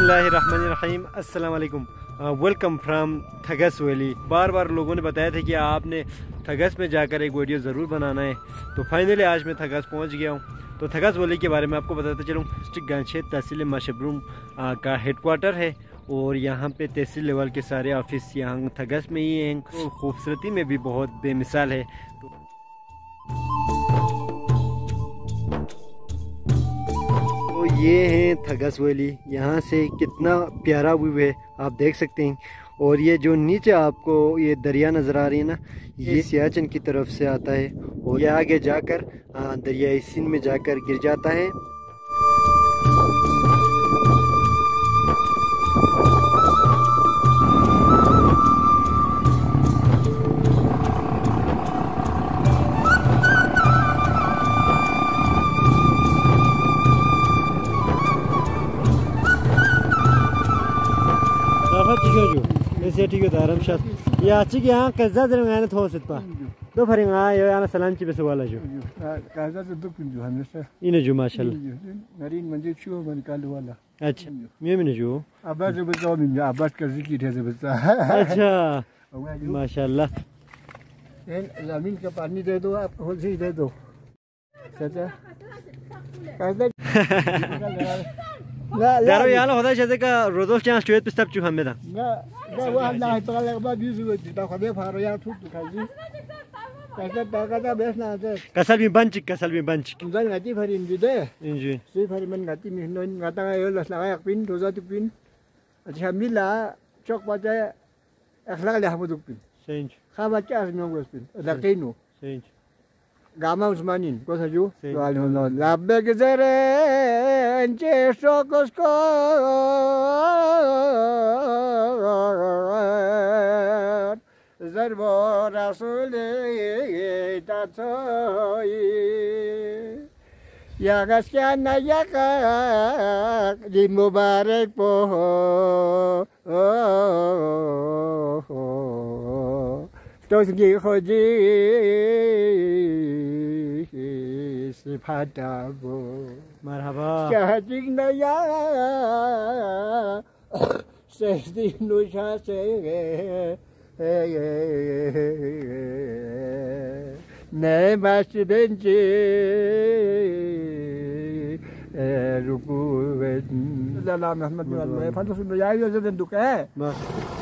बिस्मिल्लाहिर्रहमानिर्रहीम अस्सलाम वालेकुम। Welcome from Thagas valley. बार बार लोगों ने बताया था कि आपने थगस में जाकर एक वीडियो ज़रूर बनाना है, तो फाइनली आज मैं थगस पहुंच गया हूं। तो थगस वैली के बारे में आपको बताते चलूँ। डिस्ट्रिक्ट गांछेत तहसील माशबरूम का हेडक्वार्टर है और यहाँ पे तहसील लेवल के सारे ऑफिस यहाँ थगस में ही हैं। तो खूबसूरती में भी बहुत बेमिसाल है। तो ये है थगस वैली, यहाँ से कितना प्यारा व्यू है आप देख सकते हैं। और ये जो नीचे आपको ये दरिया नज़र आ रही है ना, ये सियाचन की तरफ से आता है और ये आगे जाकर दरियाई सिंध में जाकर गिर जाता है। ठीक है आराम शास या अच्छी यहाँ कैसा जरा मैंने थोड़ा सिर्फ दो फरिंग आया यार सलाम ची बेस वाला जो कैसा तो दो पिंजो हमेशा इन्हें जो माशाल्लाह नरीन मंजे चुओ मन कालू वाला। अच्छा मैं जो आबाद जो बताओ मिंजा आबाद का जिक्र है बच्चा। अच्छा माशाल्लाह। जमीन का पानी दे दो, आप होलसी दे दो चाचा कैसा यारो याला होता है जैसे का रोज़ चांस चुए पे सब चु हमें था ना वो हम ना तो लगा बाद बीस हुए तो खबे फारो यार छूट खाई कैसा ताकता बेस ना है कसल भी बंच उधर गाती फरिन भी दे इंजन सी फरिन मन गाती में नोन गाता है लस लगा एक पिन तो जाती पिन अच्छा मिला चौक बचे अखला ले हम दुक पिन सेंच खा बच्चा असनो गोस पिन लकीनो सेंच गामा उस्मानिन को सजू वाले हो लाबे के जरे अंचे शोकस को जरबो रसूले तातोई या गस्या नया का जी मुबारक पो तो सगी खोजी सिफाताबो मरहबा चाहती नया सस्ती नुशा से नए बास बेंचे रुकू अल्लाह अहमद में फंदो सुन यार ये जन दुख है बस।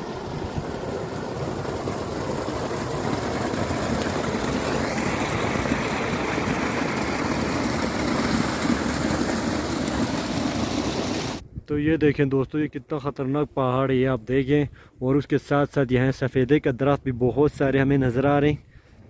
तो ये देखें दोस्तों, ये कितना ख़तरनाक पहाड़ है आप देखें। और उसके साथ साथ यहाँ सफ़ेदे का दरख्त भी बहुत सारे हमें नज़र आ रहे हैं।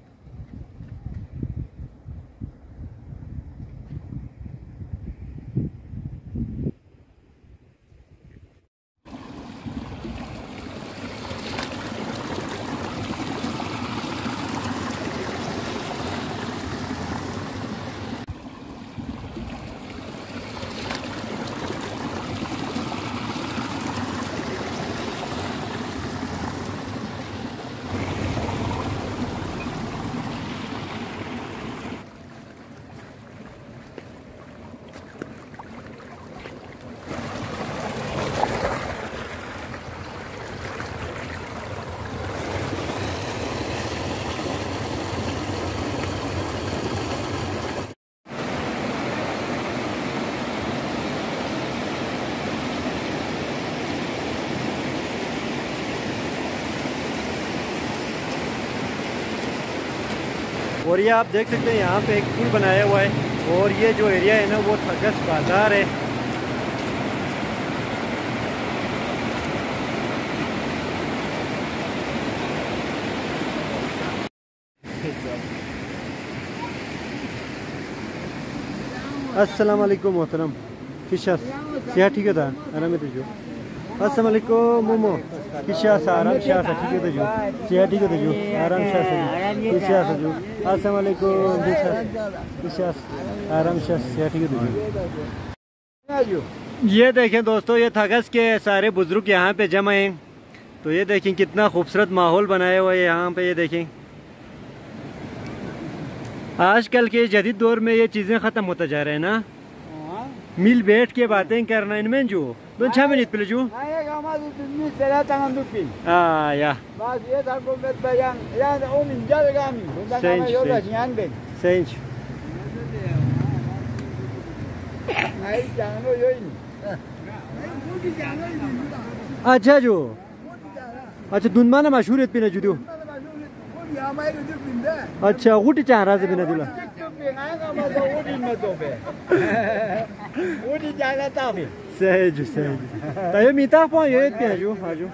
और ये आप देख सकते हैं यहाँ पे एक पुल बनाया हुआ है और ये जो एरिया है ना वो थगस बाज़ार है। अस्सलाम वालेकुम मोहतरम किशास क्या ठीक है था आराम में तुझो अस्सलाम वालेकुम मोमो किशास आराम शाह ठीक है तुझो क्या ठीक है तुझो आराम शाह किशास तुझो अस्सलाम वालेकुम किशास आराम शाह क्या ठीक है तुझो। ये देखें दोस्तों, ये थगस के सारे बुजुर्ग यहाँ पे जमा हैं। तो ये देखें कितना खूबसूरत माहौल बनाया हुआ है यहाँ पे। ये देखें आजकल के जदीद दौर में ये चीज़ें ख़त्म होता जा रहे हैं ना। मिल बैठ के बातें करना इनमें जो दोन 6 मिनट पहले जो या सेंच अच्छा जो अच्छा दुनमाना मशहूर है पिना जुदो अच्छा गुटी चारा से बिना दिला सही जो तायो मीता पो ये पिना जो हाजो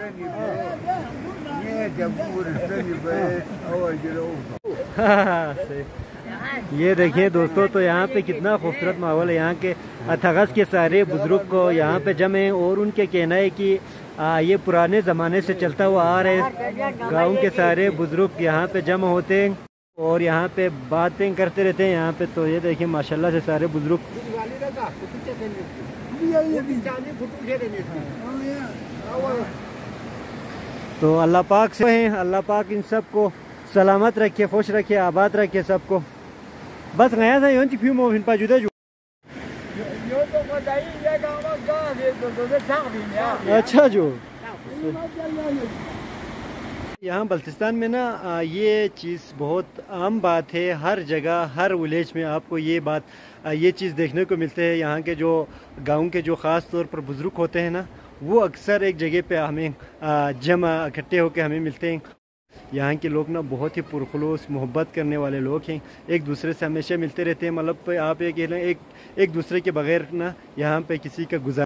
ये देखिए दोस्तों, तो यहाँ पे कितना खूबसूरत माहौल है। यहाँ के थगस के सारे बुजुर्ग को यहाँ पे जमे और उनके कहना है कि ये पुराने ज़माने से चलता हुआ आ रहे गाँव के सारे बुजुर्ग यहाँ पे जमा होते हैं और यहाँ पे बातें करते रहते हैं यहाँ पे। तो ये देखिए माशाल्लाह से सारे बुजुर्ग। तो अल्लाह पाक से हैं, अल्लाह पाक इन सब को सलामत रखे, खुश रखे, आबाद रखे सबको। बस गया था यों फिर मो हिन पाजुदा जो अच्छा जो यहाँ बल्तिस्तान में ना ये चीज़ बहुत आम बात है। हर जगह हर विलेज में आपको ये बात ये चीज़ देखने को मिलते हैं। यहाँ के जो गाँव के जो ख़ास तौर पर बुज़ुर्ग होते हैं ना, वो अक्सर एक जगह पे हमें जमा इकट्ठे होकर हमें मिलते हैं। यहाँ के लोग ना बहुत ही पुरखुलूस मोहब्बत करने वाले लोग हैं, एक दूसरे से हमेशा मिलते रहते हैं। मतलब आप एक दूसरे के बगैर ना यहाँ पे किसी का गुजारा